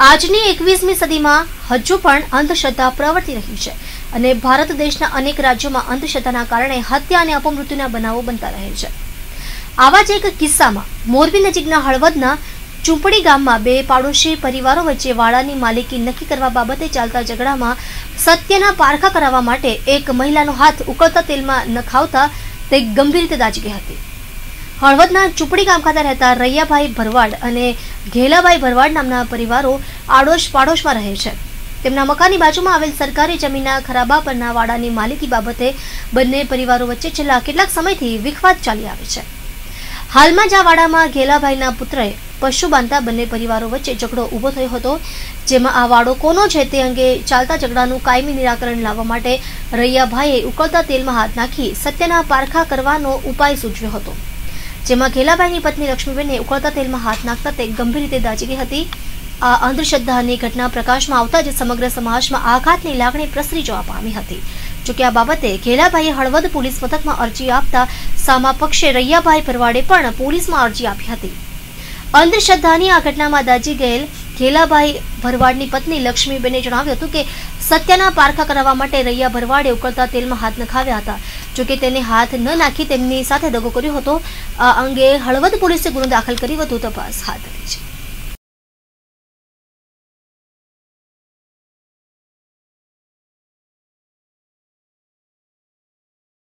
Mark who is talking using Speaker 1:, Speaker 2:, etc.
Speaker 1: આજની 21મી સદીમાં હજુ પણ અંધશ્રદ્ધા પ્રવર્તી રહી છે અને ભારત દેશના અનેક રાજ્યોમાં અંધશ્રદ્ધાના કારણે હત્યા અને અપમૃત્યુના બનાવો બનતા રહે છે। આવા જ એક કિસ્સામાં મોરબી નજીકના હળવદના ચૂંપડી ગામમાં બે પાડોશી પરિવારો વચ્ચે વાડાની માલિકી નક્કી કરવા બાબતે ચાલતા ઝઘડામાં સત્યના પારખા કરાવવા માટે એક મહિલાનો હાથ ઉકળતા તેલમાં નખાવતા તે ગંભીર રીતે દાઝી ગઈ હતી। હળવદના ચૂંપડી ગામ ખાતે રહેતા રૈયાભાઈ ભરવાડ અને ઘેલાભાઈ ભરવાડ નામના પરિવારો આડોશ પાડોશમાં રહે છે। તેમના મકાનની બાજુમાં આવેલ સરકારી જમીનના ખરાબા પરના વાડાની માલિકી બાબતે બંને પરિવારો વચ્ચે છેલ્લા કેટલાક સમયથી વિખવાદ ચાલી આવે છે। હાલમાં જ આ વાડામાં ઘેલાભાઈના પુત્રએ પશુ બાંધતા બંને પરિવારો વચ્ચે ઝઘડો ઊભો થયો હતો, જેમાં આ વાડો કોનો છે તે અંગે ચાલતા ઝઘડાનું કાયમી નિરાકરણ લાવવા માટે રૈયાભાઈએ ઉકળતા તેલમાં હાથ નાખી સત્યના પારખા કરવાનો ઉપાય સૂચવ્યો હતો, જેમાં ઘેલાભાઈની પત્ની લક્ષ્મીબેને ઉકળતા તેલમાં હાથ નાખતા તે ગંભીર રીતે દાઝી ગઈ હતી। આ અંધશ્રદ્ધાની ઘટના પ્રકાશમાં આવતા જ સમગ્ર સમાજમાં આઘાતની લાગણી પ્રસરી જવા પામી હતી। જોકે આ બાબતે ઘેલાભાઈએ હળવદ પોલીસ મથકમાં અરજી આપતા સામા પક્ષે રૈયાભાઈ ભરવાડે પણ પોલીસમાં અરજી આપી હતી। અંધશ્રદ્ધાની આ ઘટનામાં દાઝી ગયેલ ઘેલાભાઈ ભરવાડની પત્ની લક્ષ્મીબેને જણાવ્યું હતું કે સત્યના પારખા કરાવવા માટે રૈયા ભરવાડે ઉકળતા તેલમાં હાથ નખાવ્યા હતા, જોકે તેને હાથ ન નાખી તેમની સાથે દગો કર્યો હતો। આ અંગે હળવદ પોલીસે ગુનો દાખલ કરી વધુ તપાસ હાથ ધરી છે।